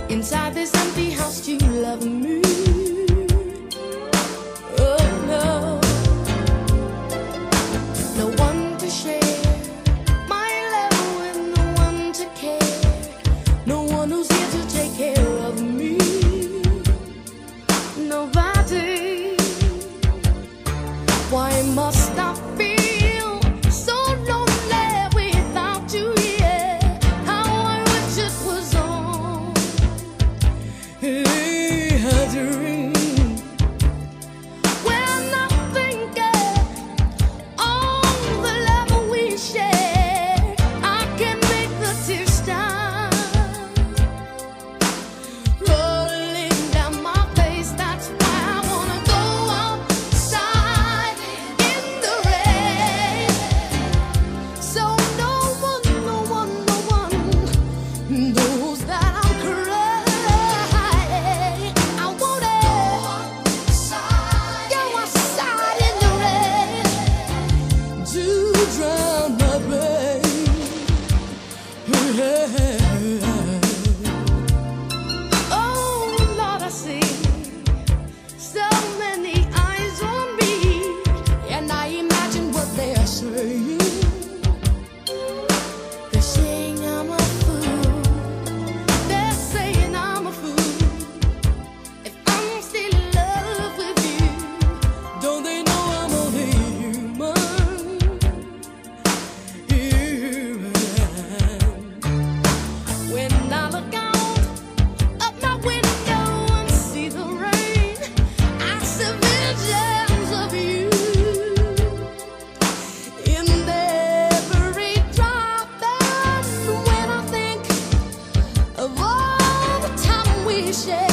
Inside this empty house, you love me. Oh no, no one to share my love with, no one to care, no one who's here to take care of me. Nobody. Why must I feel so lonely without you here? How I wish it was on a dream. When I think of the love we share, I can make the tears stop rolling down my face. That's why I wanna go outside in the rain, so no one knows that I'm crying. I wanna go outside in the rain to drown my pain. Oh Lord, I see so many eyes on me, and I imagine what they are saying. They're saying I'm a fool. They're saying I'm a fool if I'm still in love with you. Don't they know I'm only human? When I look out of my window and see the rain, I see visions of you in every drop. And when I think of all the time we shared,